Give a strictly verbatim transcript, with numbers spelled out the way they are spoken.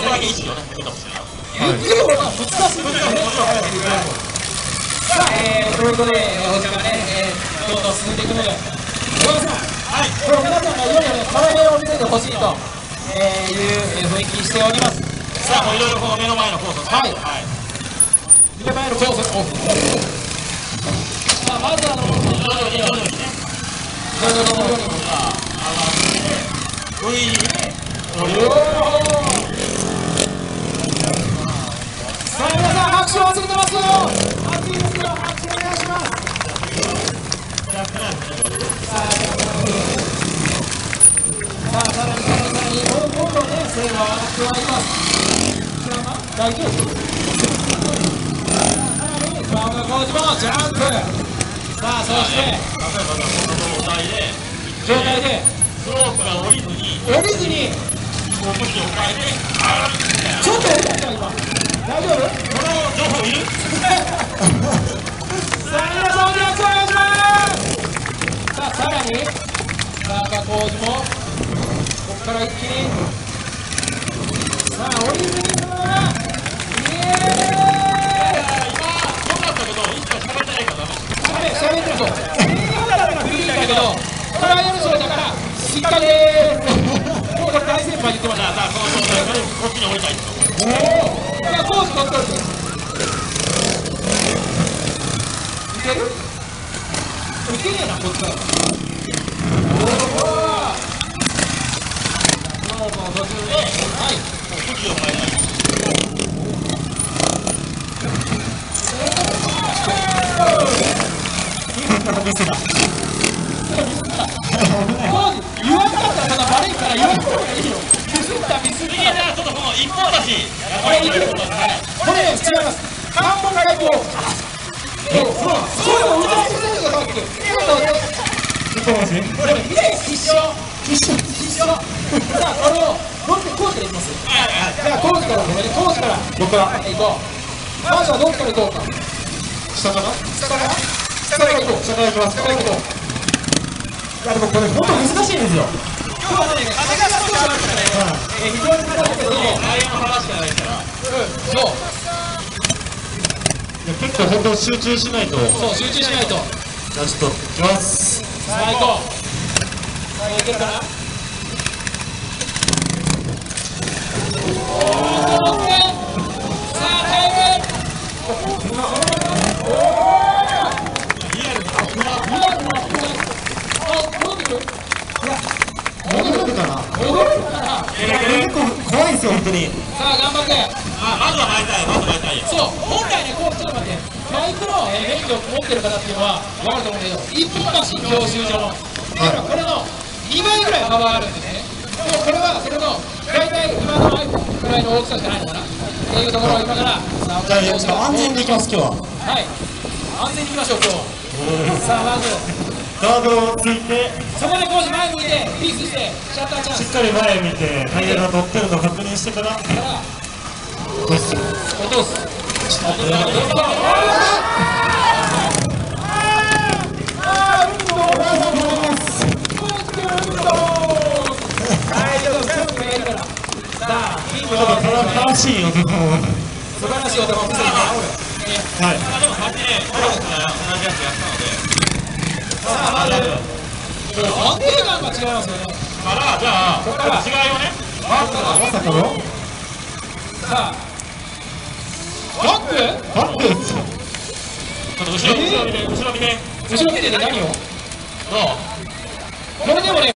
こだけ意識をね向けてほしいな。 言ってもまあ難しいですよね。さあ、えー、ということで、お時間がね、えー、どんどん進んでいくので、小川さん、はい、これ皆さんがいよいよね、カラメルを見せてほしいと、えー、いう雰囲気にしております。 さあ、もういろいろこの目の前のコース、 はい、はい、目の前のコース、さあ、まずあの、徐々に徐々にね、徐々に徐々に、 おい、 さあ、皆さん、拍手を忘れてますよ。拍手ですよ、拍手お願いします。さあ、さらにさらにさらに、どんどんね、声が上がってまいります。大丈夫？さらに、川村浩二もジャンプ。さあ、そして、 例えばこの状態で、 状態で、 スロープが降りずに、 降りずに、 こう向きを変えて、 ちょっと降りた今。大丈夫？ この情報いる？ さあ、皆さん、お願いします。さあ、さらに、川村浩二も、ここから一気に、さあ、降りずにそのまま、イエーイ！ 今、良かったけど、いつか喋りたいからダメ。 しゃべってると。いいんだけど、トライアルショーだから、しっかりでーす。もうこれ大先輩言ってました。 さあ、この状態でこっちに降りたいんですよ。 おお。いや、コース取っておいて。いける？いけねえな、こっちから。おお。そうそう、途中で、はい。 向きを変えない。 言わなかったらそんなバレるから言わない方がいいよ。ミスったミスった。 いや、ちょっとこの一本だし。 これいける。これ違います。関門外交。そうそう。そういうの歌いしてるのがさっき。これ一緒一緒一緒。さあ、これをどっちコースからいきます。じゃあコースからごめんね、コースから僕から行こう。まずはどっちから行こうか。下から下から下から行こう。下から行きます。下から行こう。いやでもこれ本当難しいんですよ。今日はね、風が少しあるからね、えー、非常に難しいけど、 内野の話じゃないから。 うん、そう。 いや結構本当集中しないと。 そう、集中しないと。 じゃあちょっといきます。 さあ行こう。さあいけるかな。おー、オッケー。さあタイム。おー。リアルに。リアルに。戻ってくる？いや、 戻るかな。 戻るかな。 結構怖いですよ本当に。 さあ頑張って。 あ、まずは参りたい、まず参りたいよ。 そう、今回ね、こうちょっと待って、バイクの免許を持ってる方っていうのは分かると思うんだけど、一本橋教習所の、だからこれのにばいぐらい幅があるんですね。でもこれはそれの大体今の iPhone ぐらいの大きさしかないのかなっていうところを今から、 じゃあ安全にいきます今日は。 はい、安全にいきましょう今日は。さあまずガードをついて、 そこで工事前向いてピースしてシャッターチャンスしっかり前見てタイヤが乗ってるのを確認してからから落とす。 落とす。 正しい男を。 素晴らしい男を見せてもらおうよ。 はい。 まあでもさっきね、コロスから同じやつやったので。 さあまず安定感が違いますよね。 から、じゃあ、 ここから違いをね、 まさかのさあバックバック。 ちょっと後ろ、後ろ見て、後ろ見て。 後ろ見てて何をどう？ これでもね